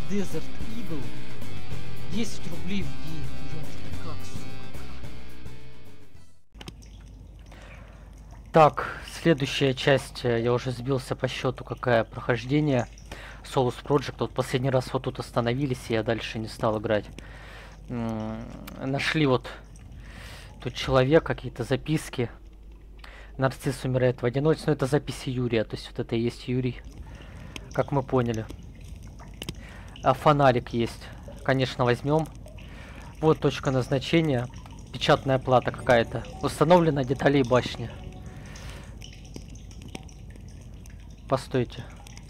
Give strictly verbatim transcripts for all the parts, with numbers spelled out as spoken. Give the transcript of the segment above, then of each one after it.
Desert Eagle. десять рублей в день. Ёпта, как, сука. Так, следующая часть. Я уже сбился по счету, какая прохождение. Solus Project. Вот последний раз вот тут остановились, и я дальше не стал играть. М-м, нашли вот тут человек, какие-то записки. Нарцисс умирает в одиночестве. Но это записи Юрия. То есть вот это и есть Юрий. Как мы поняли. А фонарик есть. Конечно, возьмем. Вот точка назначения. Печатная плата какая-то. Установлена деталей башни. Постойте.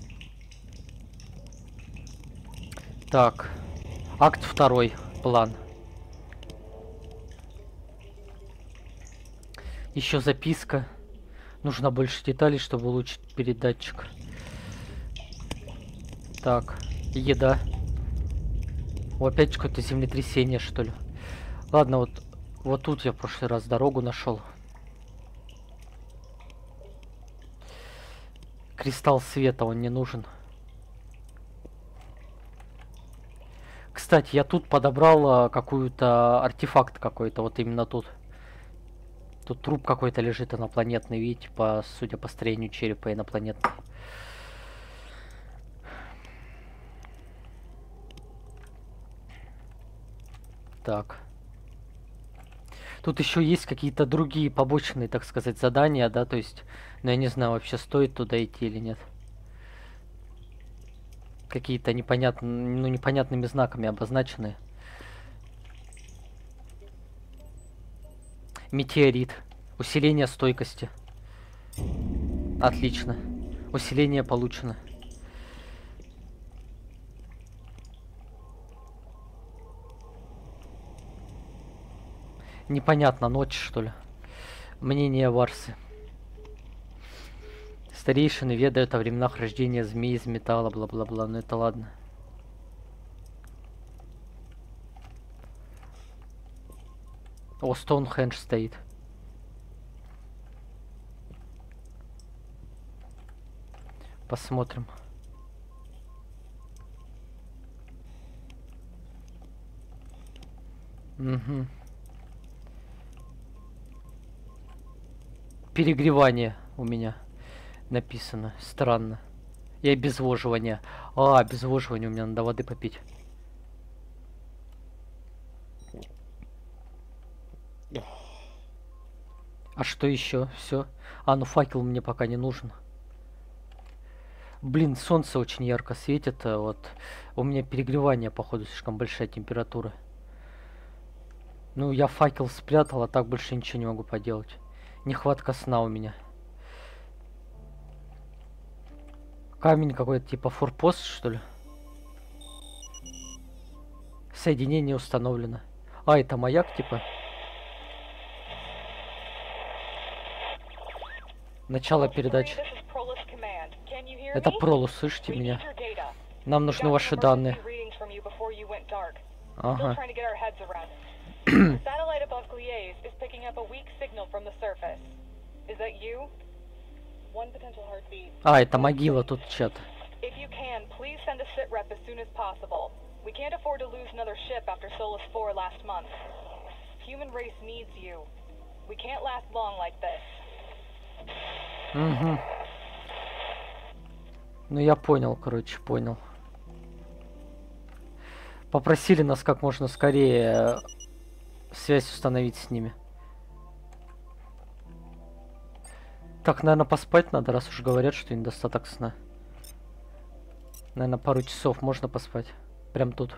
Так. Акт второй. План. Еще записка. Нужно больше деталей, чтобы улучшить передатчик. Так. Еда. О, опять какое-то землетрясение, что ли. Ладно, вот, вот тут я в прошлый раз дорогу нашел. Кристалл света, он не нужен. Кстати, я тут подобрал какую-то артефакт какой-то, вот именно тут. Тут труп какой-то лежит инопланетный, видите, по, судя по строению черепа инопланетный. Так. Тут еще есть какие-то другие побочные, так сказать, задания, да, то есть, но я не знаю, вообще стоит туда идти или нет. Какие-то непонятно, ну, непонятными знаками обозначены. Метеорит. Усиление стойкости. Отлично. Усиление получено. Непонятно, ночь, что ли. Мнение Варсы. Старейшины ведают о временах рождения змей из металла, бла-бла-бла. Ну это ладно. О, Стоунхендж стоит. Посмотрим. Угу. Перегревание у меня написано. Странно. И обезвоживание. А, обезвоживание у меня, надо воды попить. А что еще? Все. А, ну факел мне пока не нужен. Блин, солнце очень ярко светит. Вот. У меня перегревание, походу, слишком большая температура. Ну, я факел спрятал, а так больше ничего не могу поделать. Нехватка сна у меня. Камень какой-то типа форпост, что ли? Соединение установлено. А, это маяк, типа. Начало передачи. Это Пролус, слышите меня? Нам нужны ваши данные. Ага. А, это могила, тут чат. Угу. Ну я понял, короче, понял. Попросили нас как можно скорее связь установить с ними. Так, наверное, поспать надо, раз уж говорят, что недостаток сна. Наверное, пару часов можно поспать. Прям тут.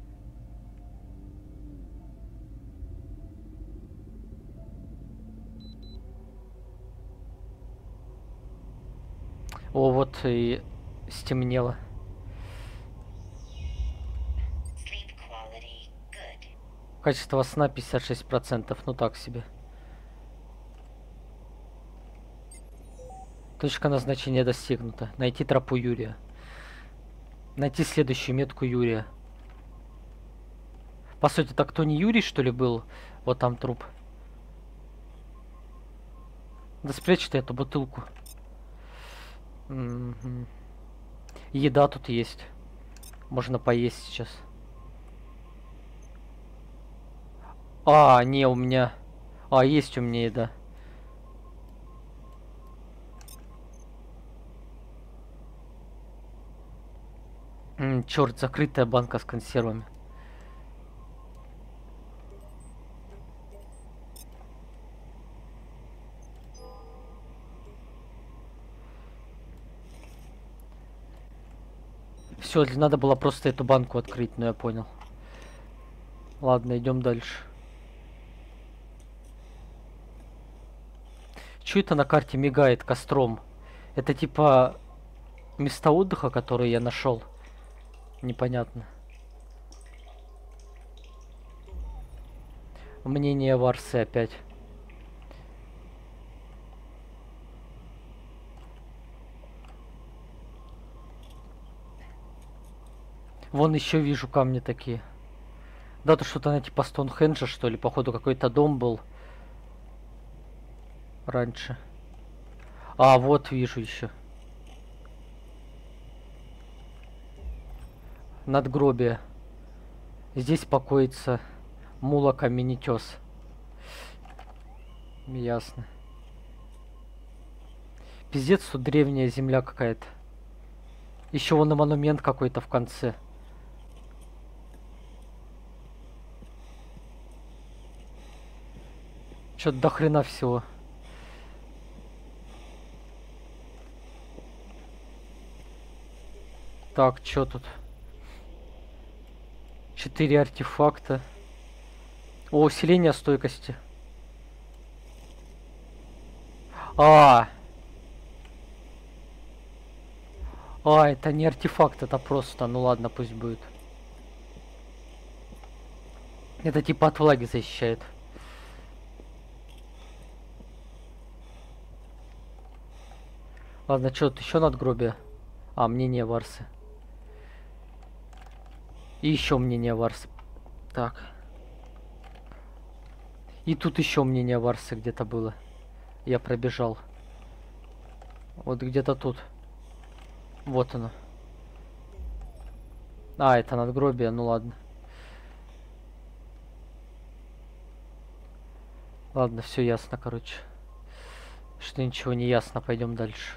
О, вот и стемнело. Качество сна пятьдесят шесть процентов, ну так себе. Точка назначения достигнута. Найти тропу Юрия. Найти следующую метку Юрия. По сути, так кто не Юрий, что ли, был? Вот там труп. Да спрячь ты эту бутылку. Угу. Еда тут есть. Можно поесть сейчас. А, не, у меня... А, есть у меня еда. Черт, закрытая банка с консервами. Все, надо было просто эту банку открыть, но я понял. Ладно, идем дальше. Че это на карте мигает костром? Это типа места отдыха, которые я нашел. Непонятно. Мнение Варсы опять. Вон еще вижу камни такие. Да, то что-то на типа Стоунхенджа, что ли. Походу какой-то дом был. Раньше. А, вот вижу еще. Надгробие. Здесь покоится мула каменетес. Ясно. Пиздец, тут древняя земля какая-то. Еще вон и монумент какой-то в конце. Что-то до хрена всего. Так, что тут? Четыре артефакта. О, усиление стойкости. А, а, это не артефакт, это просто, ну ладно, пусть будет. Это типа от влаги защищает. Ладно, что тут еще надгробие? А, мнение Варсы. И еще мнение Варсы. Так. И тут еще мнение Варсы где-то было. Я пробежал. Вот где-то тут. Вот оно. А, это надгробие, ну ладно. Ладно, все ясно, короче. Что ничего не ясно, пойдем дальше.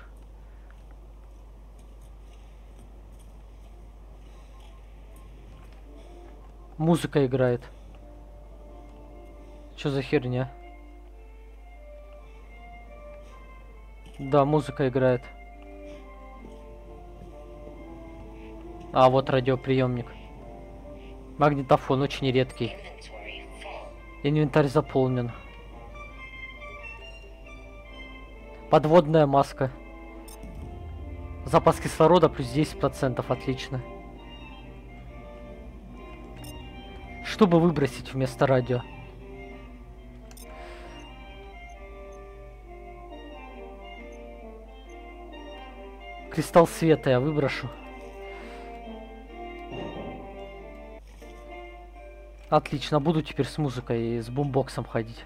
Музыка играет. Что за херня? Да, музыка играет. А, вот радиоприемник. Магнитофон очень редкий. Инвентарь заполнен. Подводная маска. Запас кислорода плюс десять процентов. Отлично. Чтобы выбросить вместо радио. Кристалл света я выброшу. Отлично, буду теперь с музыкой и с бумбоксом ходить.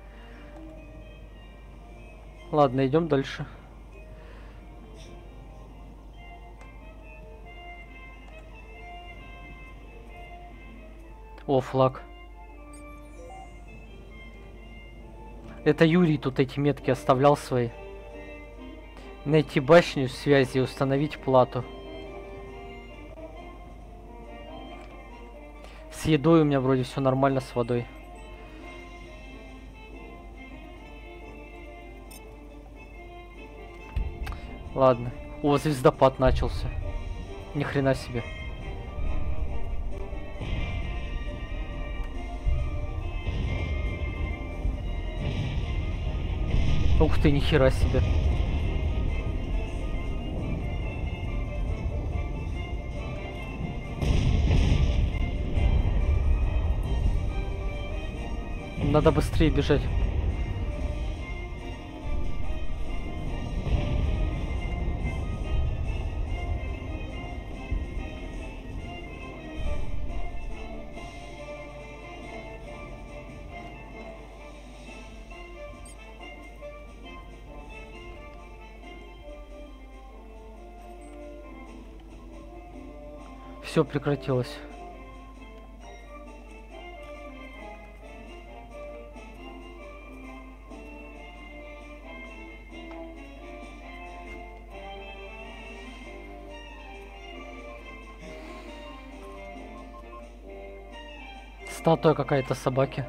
Ладно, идем дальше. О, флаг. Это Юрий тут эти метки оставлял свои. Найти башню связи и установить плату. С едой у меня вроде все нормально, с водой. Ладно. О, звездопад начался. Ни хрена себе. Ух ты, нихера себе. Надо быстрее бежать. Все прекратилось. Статуя какая-то собаки.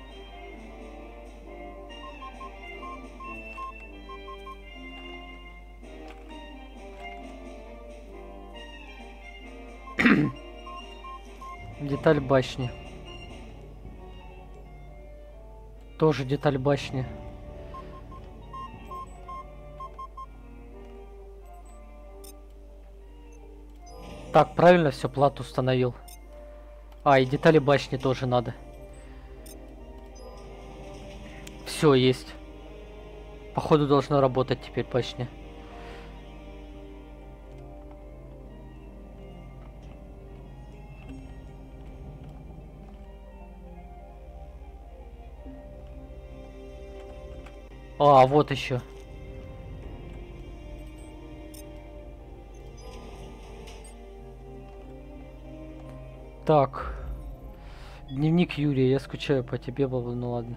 Деталь башни. Тоже деталь башни. Так, правильно все, плату установил. А, и детали башни тоже надо. Все есть. Походу должно работать теперь башня. А, вот еще. Так. Дневник Юрия, я скучаю по тебе, Баба, ну ладно.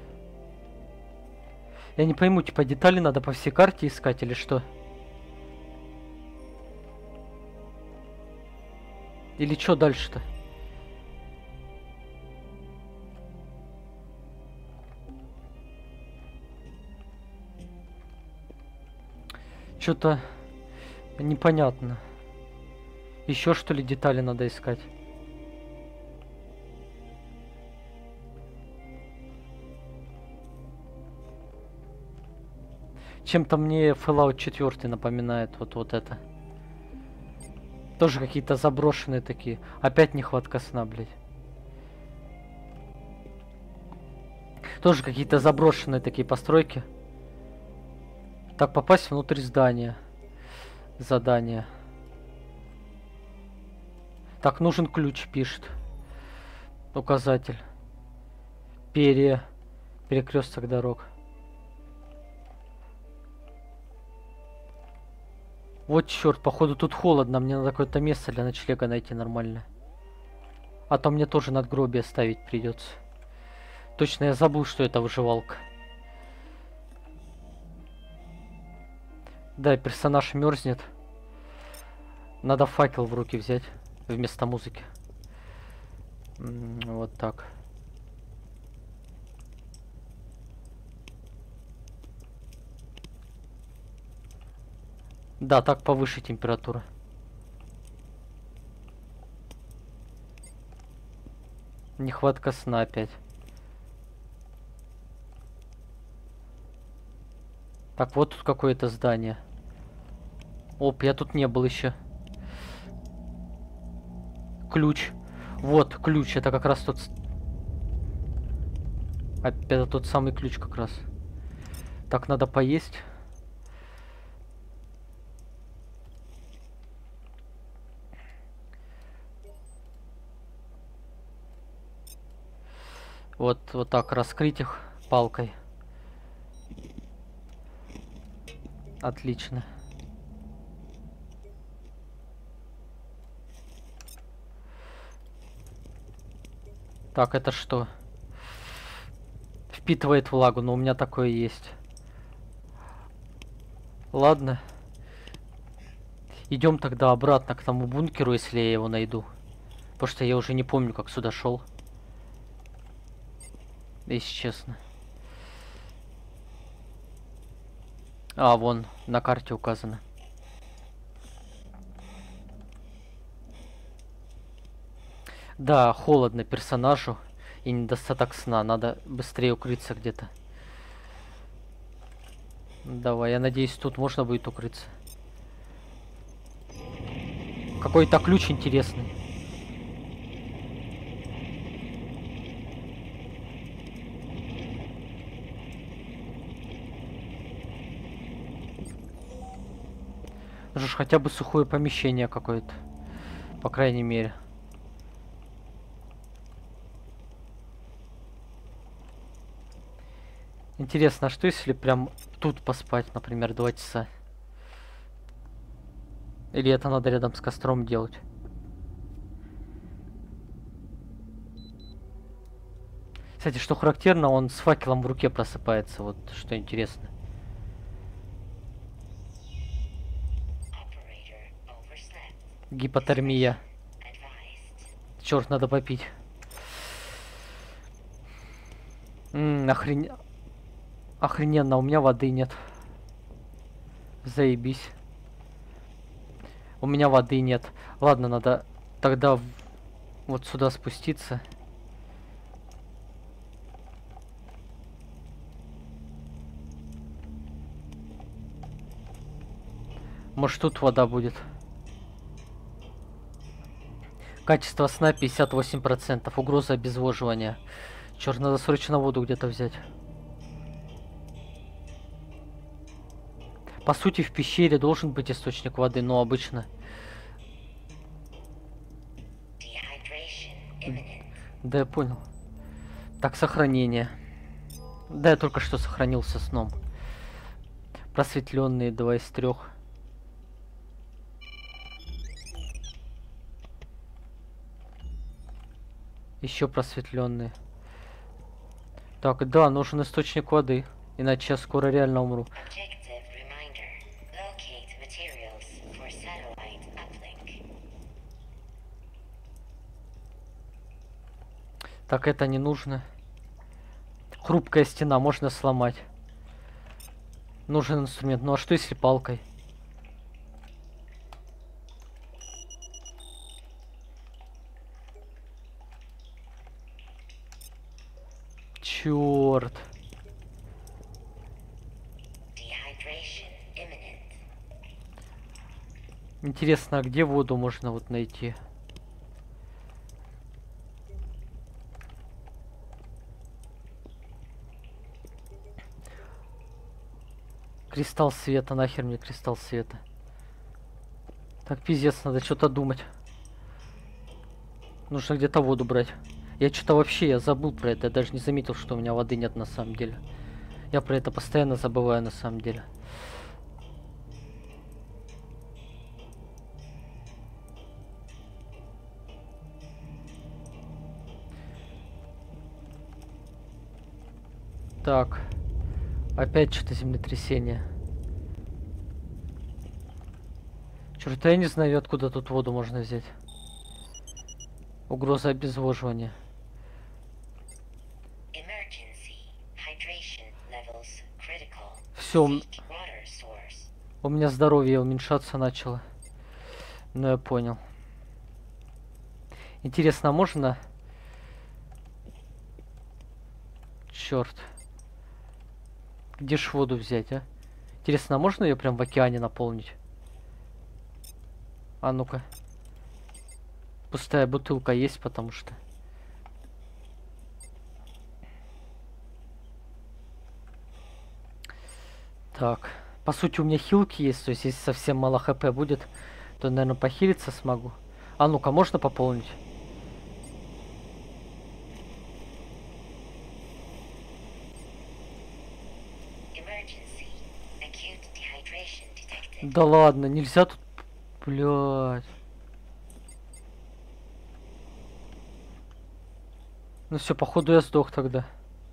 Я не пойму, типа детали надо по всей карте искать или что? Или что дальше-то? Что-то непонятно. Еще что ли детали надо искать? Чем-то мне Fallout четыре напоминает вот, вот это. Тоже какие-то заброшенные такие. Опять нехватка сна, блядь. Тоже какие-то заброшенные такие постройки. Так, попасть внутрь здания. Задание. Так, нужен ключ, пишет. Указатель. Пере... Перекресток дорог. Вот черт, походу тут холодно. Мне надо какое-то место для ночлега найти нормально. А то мне тоже надгробие ставить придется. Точно, я забыл, что это выживалка. Да, персонаж мерзнет. Надо факел в руки взять вместо музыки. Вот так. Да, так повыше температура. Нехватка сна опять. Так, вот тут какое-то здание. Оп, я тут не был еще. Ключ. Вот, ключ. Это как раз тот... Это тот самый ключ как раз. Так, надо поесть. Вот, вот так раскрыть их палкой. Отлично. Так, это что? Впитывает влагу, но у меня такое есть. Ладно. Идем тогда обратно к тому бункеру, если я его найду. Потому что я уже не помню, как сюда шел. Если честно. А, вон, на карте указано. Да, холодно персонажу и недостаток сна. Надо быстрее укрыться где-то. Давай, я надеюсь, тут можно будет укрыться. Какой-то ключ интересный. Же ж хотя бы сухое помещение какое-то. По крайней мере. Интересно, а что если прям тут поспать, например, два часа? Или это надо рядом с костром делать? Кстати, что характерно, он с факелом в руке просыпается, вот что интересно. Гипотермия. Черт, надо попить. М-м, охрен... Охрененно, у меня воды нет. Заебись. У меня воды нет. Ладно, надо тогда вот сюда спуститься. Может, тут вода будет. Качество сна пятьдесят восемь процентов. Угроза обезвоживания. Черт, надо срочно воду где-то взять. По сути, в пещере должен быть источник воды, но обычно... Да, я понял. Так, сохранение. Да, я только что сохранился сном. Просветленные два из трех. Еще просветленные. Так, да, нужен источник воды. Иначе я скоро реально умру. Так, это не нужно. Хрупкая стена, можно сломать. Нужен инструмент. Ну а что если палкой? Черт. Интересно, а где воду можно вот найти? Кристалл света, нахер мне кристалл света. Так, пиздец, надо что-то думать. Нужно где-то воду брать. Я что-то вообще, я забыл про это. Я даже не заметил, что у меня воды нет на самом деле. Я про это постоянно забываю на самом деле. Так. Опять что-то землетрясение. Черт, я не знаю, откуда тут воду можно взять. Угроза обезвоживания. Все, у меня здоровье уменьшаться начало. Ну, я понял. Интересно, а можно... Черт. Где ж воду взять, а? Интересно, а можно ее прям в океане наполнить? А ну-ка. Пустая бутылка есть, потому что... Так. По сути, у меня хилки есть, то есть если совсем мало хп будет, то, наверное, похилиться смогу. А ну-ка, можно пополнить? Да ладно, нельзя тут... Блядь. Ну все, походу я сдох тогда.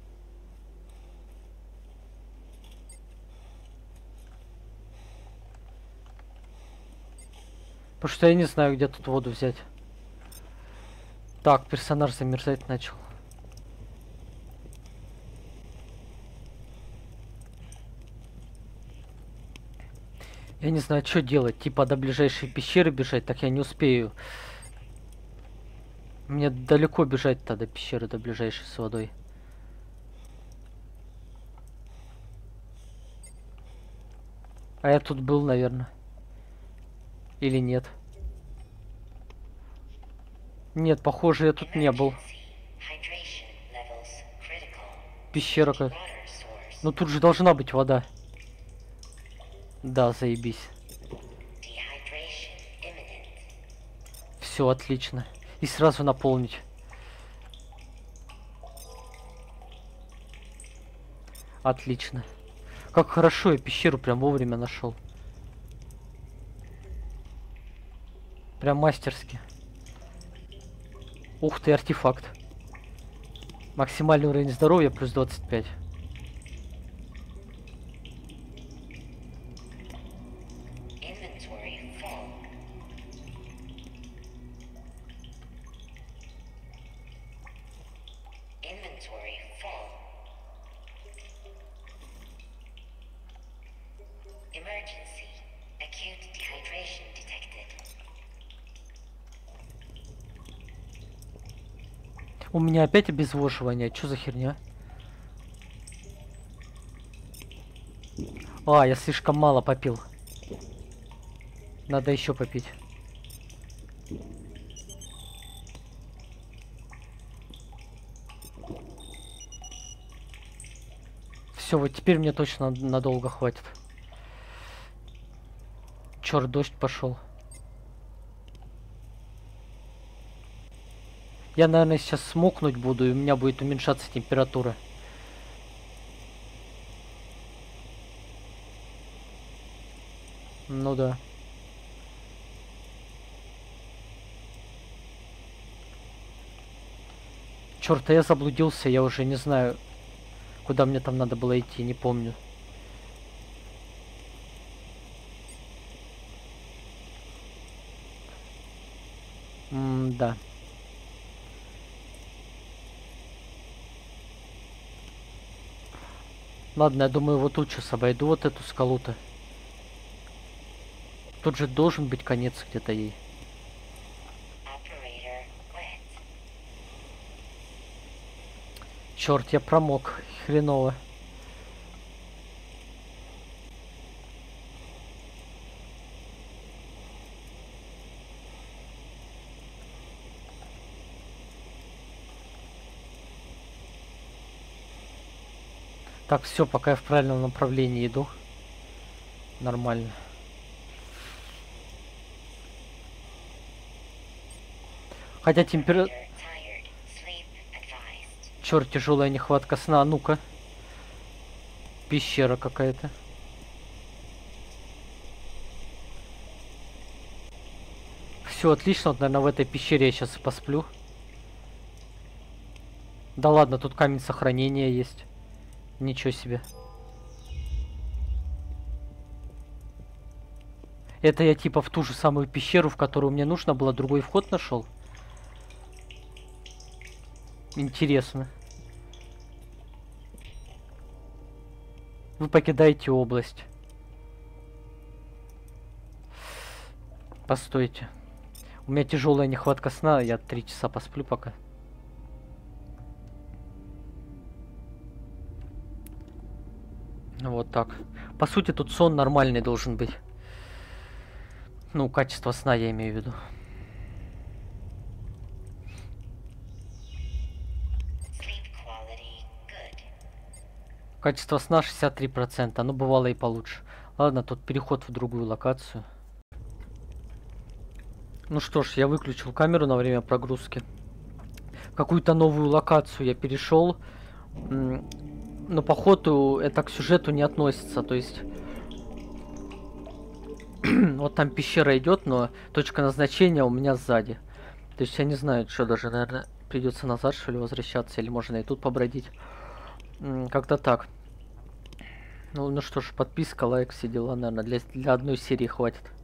Потому что я не знаю, где тут воду взять. Так, персонаж замерзать начал. Я не знаю, что делать. Типа до ближайшей пещеры бежать, так я не успею. Мне далеко бежать-то до пещеры, до ближайшей с водой. А я тут был, наверное. Или нет? Нет, похоже, я тут не был. Пещера как... Ну тут же должна быть вода. Да, заебись. Все, отлично. И сразу наполнить. Отлично. Как хорошо, я пещеру прям вовремя нашел. Прям мастерски. Ух ты, артефакт. Максимальный уровень здоровья плюс двадцать пять. У меня опять обезвоживание. Что за херня? А, я слишком мало попил. Надо еще попить. Все, вот теперь мне точно надолго хватит. Черт, дождь пошел. Я, наверное, сейчас смокнуть буду, и у меня будет уменьшаться температура. Ну да. Черт, а я заблудился, я уже не знаю, куда мне там надо было идти, не помню. М-да. Ладно, я думаю, вот тут сейчас обойду вот эту скалу-то. Тут же должен быть конец где-то ей. Черт, я промок. Хреново. Так, все, пока я в правильном направлении иду. Нормально. Хотя температура... Черт, тяжелая нехватка сна. Ну-ка. Пещера какая-то. Все отлично. Вот, наверное, в этой пещере я сейчас посплю. Да ладно, тут камень сохранения есть. Ничего себе. Это я типа в ту же самую пещеру, в которую мне нужно было, другой вход нашел. Интересно. Вы покидаете область. Постойте. У меня тяжелая нехватка сна, я три часа посплю пока. Вот так. По сути, тут сон нормальный должен быть. Ну, качество сна я имею в виду. Качество сна шестьдесят три процента. Ну, бывало и получше. Ладно, тут переход в другую локацию. Ну что ж, я выключил камеру на время прогрузки. В какую-то новую локацию я перешел. Но походу это к сюжету не относится. То есть... вот там пещера идет, но точка назначения у меня сзади. То есть я не знаю, что даже, наверное, придется назад, что ли, возвращаться. Или можно и тут побродить. Как-то так. Ну, ну что ж, подписка, лайк, все дела, наверное, для, для одной серии хватит.